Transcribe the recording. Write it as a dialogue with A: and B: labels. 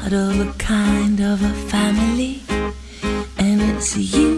A: part of a kind of a family, and it's you